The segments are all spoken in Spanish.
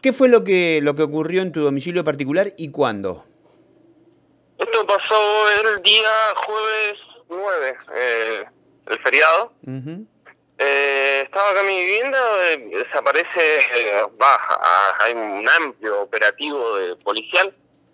¿Qué fue lo que ocurrió en tu domicilio particular y cuándo? Esto pasó el día jueves 9, el feriado. Ujú. Estaba acá en mi vivienda, desaparece, hay un amplio operativo policial,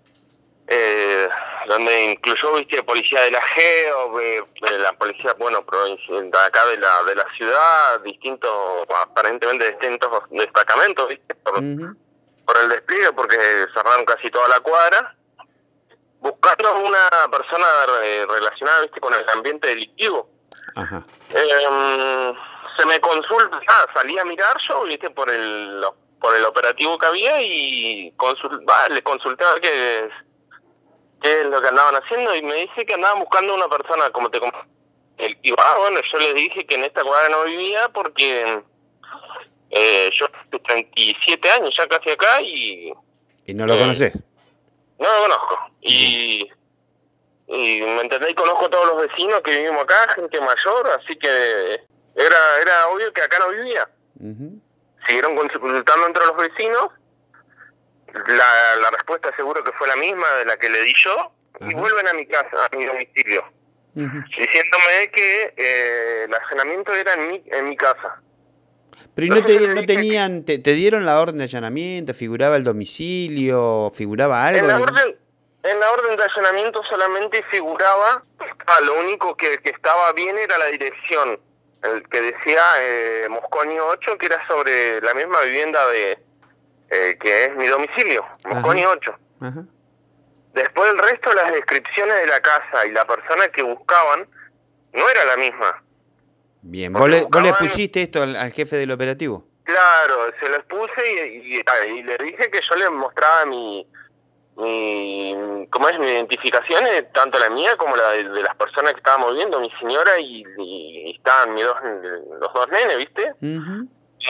donde incluyó, viste, policía de la GEO, la policía, bueno, de acá de la ciudad, aparentemente distintos destacamentos, viste, Ujú. por el despliegue, porque cerraron casi toda la cuadra, buscando a una persona relacionada, viste, con el ambiente delictivo. Ajá. Se me consulta, salí a mirar yo, viste, por el operativo que había y le consulté a ver qué es lo que andaban haciendo y me dice que andaban buscando a una persona, como te comenté. Y bueno, yo les dije que en esta cuadra no vivía porque yo tengo 37 años ya casi acá y ¿Y no lo conocés? no lo conozco. Y me entendés, y conozco a todos los vecinos que vivimos acá, gente mayor, así que era obvio que acá no vivía. Ujú. Siguieron consultando entre los vecinos, la respuesta seguro que fue la misma de la que le di yo, y Ajá. vuelven a mi casa, a mi domicilio, Ujú. diciéndome que el allanamiento era en mi casa. Pero ¿y Entonces yo le no dije tenían, te dieron la orden de allanamiento, figuraba el domicilio, figuraba algo? en la orden de allanamiento solamente figuraba, lo único que estaba bien era la dirección, el que decía Mosconi 8, que era sobre la misma vivienda que es mi domicilio, Mosconi 8. Ajá. Después el resto de las descripciones de la casa y la persona que buscaban no era la misma. Bien, Porque vos le buscaban, pusiste esto al jefe del operativo? claro, se los puse y le dije que yo le mostraba ¿cómo es? Mi identificación, tanto la mía como la de las personas que estábamos viendo, mi señora y estaban los dos nenes, ¿viste? Ujú.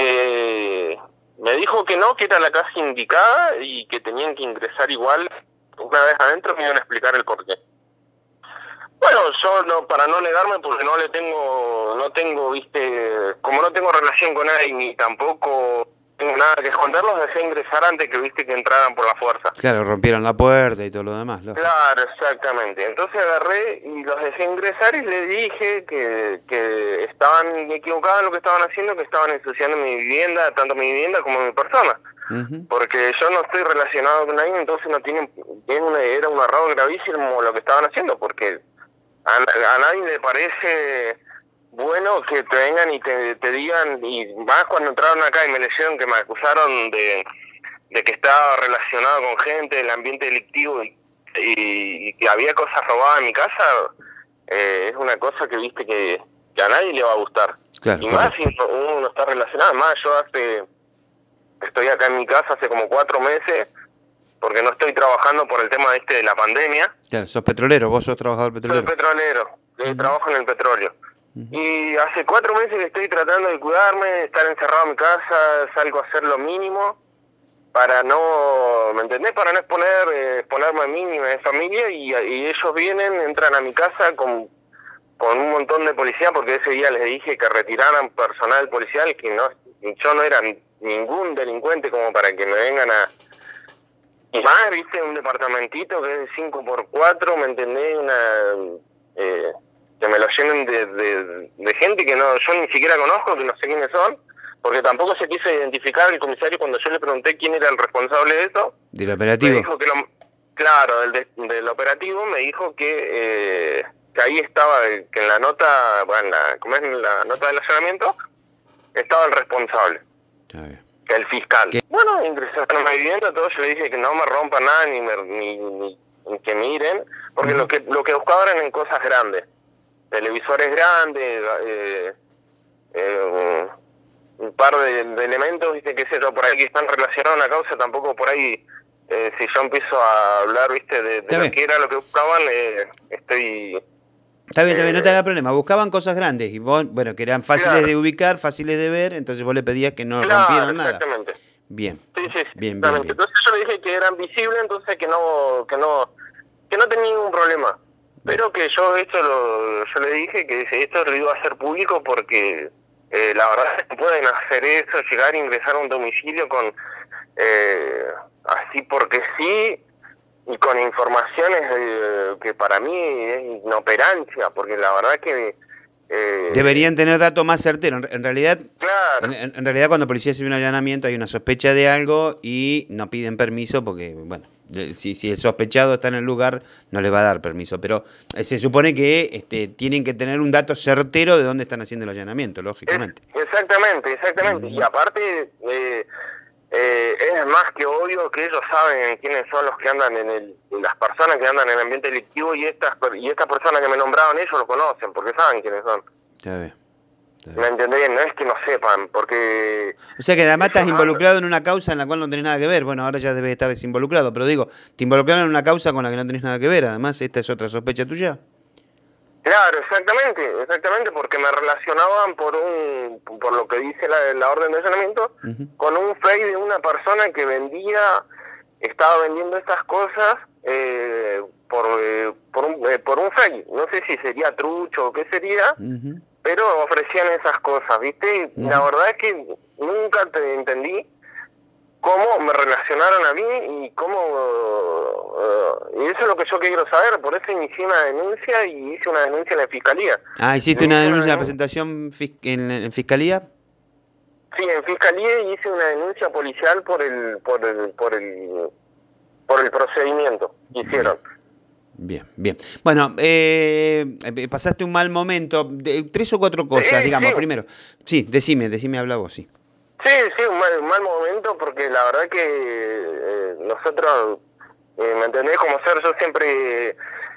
Me dijo que no, que era la casa indicada y que tenían que ingresar igual. Una vez adentro me iban a explicar el porqué. Bueno, yo no, para no negarme, porque no tengo, viste, como no tengo relación con nadie ni tampoco tengo nada que esconder, los dejé ingresar antes que, viste, que entraran por la fuerza. Claro, rompieron la puerta y todo lo demás, lógico. Claro, exactamente. Entonces agarré y los dejé ingresar y les dije que estaban equivocados en lo que estaban haciendo, que estaban ensuciando mi vivienda, tanto mi vivienda como mi persona. Ujú. Porque yo no estoy relacionado con nadie, entonces era un error gravísimo lo que estaban haciendo, porque a nadie le parece bueno que te vengan y te digan, y más cuando entraron acá y me leyeron que me acusaron de que estaba relacionado con gente del ambiente delictivo y que había cosas robadas en mi casa. Es una cosa que, viste, que a nadie le va a gustar. Claro, Y más si correcto. uno no está relacionado. Más yo estoy acá en mi casa hace como 4 meses, porque no estoy trabajando por el tema de la pandemia. Claro, sos petrolero, vos sos trabajador Soy petrolero. petrolero, trabajo en el petrolero. Y hace 4 meses que estoy tratando de cuidarme, de estar encerrado en mi casa, salgo a hacer lo mínimo para no, ¿me entendés? Para no exponerme a mí ni a mi familia, y ellos vienen, entran a mi casa con un montón de policía, porque ese día les dije que retiraran personal policial, que yo no era ningún delincuente como para que me vengan y más, viste, un departamentito que es de 5x4, ¿me entendés? Que me lo llenen de gente que yo ni siquiera conozco, que no sé quiénes son, porque tampoco se quiso identificar el comisario cuando yo le pregunté quién era el responsable de eso. ¿Del Me operativo? dijo claro, del operativo, me dijo que ahí estaba, que en la nota, bueno, como es la nota del allanamiento, estaba el responsable. Está bien. Que el fiscal. Bueno, ingresaron a mi vivienda, todo, yo le dije que no me rompan nada ni que miren, porque lo que buscaban eran en cosas grandes, televisores grandes, un par de elementos, viste, qué sé yo, por ahí que están relacionados a una causa. Tampoco por ahí, si yo empiezo a hablar, viste, de lo que era lo que buscaban, estoy... Está bien, no te haga problema. Buscaban cosas grandes y vos, bueno, que eran fáciles de ubicar, fáciles de ver, entonces vos le pedías que no rompieran nada. Exactamente. Bien. Sí, Bien. Entonces yo le dije que eran visibles, entonces que no tenía ningún problema. Pero que yo yo le dije que esto lo iba a hacer público porque la verdad es que pueden hacer eso, llegar a ingresar a un domicilio con así porque sí, y con informaciones que para mí es inoperancia, porque la verdad que... deberían tener datos más certeros. En realidad, claro. en realidad cuando la policía hace un allanamiento hay una sospecha de algo y no piden permiso porque, bueno, si el sospechado está en el lugar no le va a dar permiso. Pero se supone que tienen que tener un dato certero de dónde están haciendo el allanamiento, lógicamente. Exactamente. Y aparte... es más que obvio que ellos saben quiénes son los que andan las personas que andan en el ambiente delictivo, y estas personas que me nombraron ellos lo conocen, porque saben quiénes son. Ya ve. ¿Me entendés? No es que no sepan, porque... O sea que además estás involucrado en una causa en la cual no tenés nada que ver. Bueno, ahora ya debes estar desinvolucrado, pero digo, te involucraron en una causa con la que no tenés nada que ver. Además, esta es otra sospecha tuya. Claro, exactamente, porque me relacionaban por lo que dice la orden de allanamiento, con un fake de una persona que estaba vendiendo estas cosas por un fake. No sé si sería trucho o qué sería, pero ofrecían esas cosas, ¿viste? Y la verdad es que nunca te entendí cómo me relacionaron a mí y cómo... y eso es lo que yo quiero saber, por eso inicié una denuncia y hice una denuncia en la fiscalía. Ah, ¿hiciste una denuncia, una presentación en fiscalía? Sí, en fiscalía, y hice una denuncia policial por el procedimiento que hicieron. Bien. Bueno, pasaste un mal momento. 3 o 4 cosas, digamos. Sí. Primero, sí, decime, habla vos, sí. Sí, un mal momento, porque la verdad que nosotros, ¿me entendés? Como yo siempre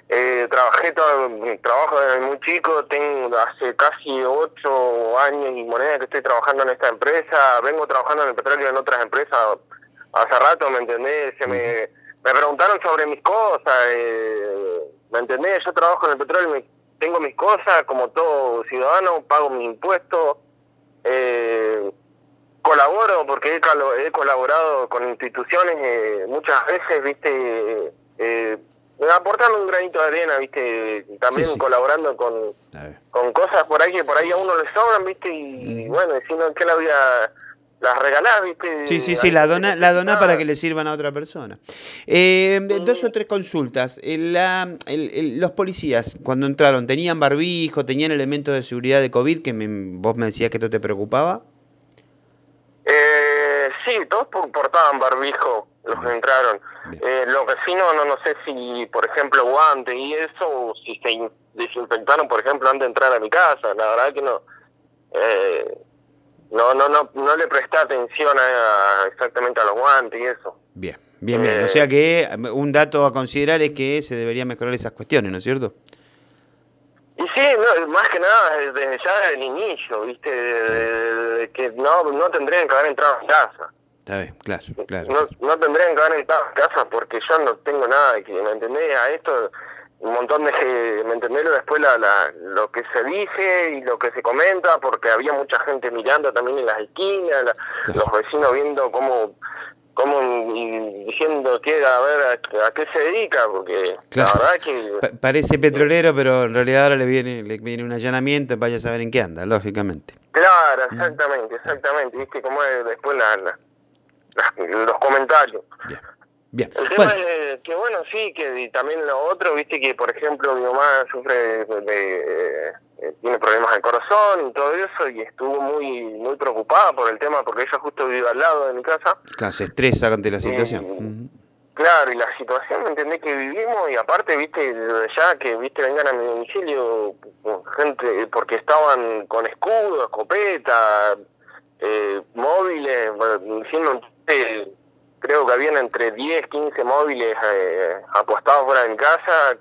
trabajo desde muy chico, hace casi 8 años y moneda que estoy trabajando en esta empresa, vengo trabajando en el petróleo en otras empresas hace rato, ¿me entendés? Me preguntaron sobre mis cosas, ¿me entendés? Yo trabajo en el petróleo, tengo mis cosas, como todo ciudadano, pago mis impuestos, colaboro porque he colaborado con instituciones muchas veces, ¿viste? Aportando un granito de arena, ¿viste? También sí. Colaborando con cosas por ahí que por ahí a uno le sobran, ¿viste? Y bueno, diciendo que las regalás, ¿viste? Sí, la dona para que le sirvan a otra persona. 2 o 3 consultas. Los policías, cuando entraron, ¿tenían barbijo, tenían elementos de seguridad de COVID, que vos me decías que esto te preocupaba? Sí, todos portaban barbijo, los que entraron. Los vecinos, no sé si, por ejemplo, guantes y eso, o si se desinfectaron, por ejemplo, antes de entrar a mi casa. La verdad que no le presté atención exactamente a los guantes y eso. Bien. O sea que un dato a considerar es que se deberían mejorar esas cuestiones, ¿no es cierto? Y sí, más que nada desde el inicio, ¿viste? Que no tendrían que haber entrado a mi casa. Está bien, claro. No tendrían que haber entrado a mi casa, porque yo no tengo nada que, ¿me entendés? A esto, un montón de, ¿me entendés? Después lo que se dice y lo que se comenta, porque había mucha gente mirando también en las esquinas, los vecinos viendo cómo y diciendo a ver a qué se dedica, porque la verdad que... Parece petrolero, pero en realidad ahora le viene un allanamiento, vaya a saber en qué anda, lógicamente. Claro, exactamente, viste cómo es después los comentarios. Bien. El tema es que, bueno, sí, que también lo otro, viste que, por ejemplo, mi mamá tiene problemas del corazón y todo eso, y estuvo muy preocupada por el tema, porque ella justo vive al lado de mi casa. Claro, se estresa ante la situación. Claro, y la situación, ¿me entendés? Que vivimos, y aparte, viste, ya que, viste, vengan a mi domicilio gente, porque estaban con escudo, escopeta, móviles, diciendo... creo que habían entre 10, 15 móviles apostados fuera de mi casa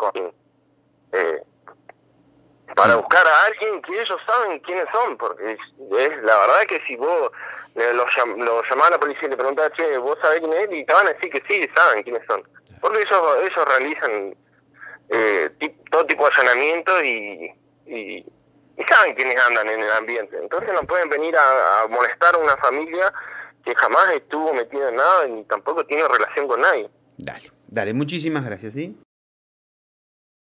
para buscar a alguien que ellos saben quiénes son, porque es la verdad que si vos lo llamás a la policía y le preguntás, che, ¿vos sabés quién es? Y te van a decir que sí, saben quiénes son, porque ellos realizan todo tipo de allanamiento y saben quiénes andan en el ambiente, entonces no pueden venir a molestar a una familia que jamás estuvo metido en nada ni tampoco tiene relación con nadie. Dale, muchísimas gracias, ¿sí?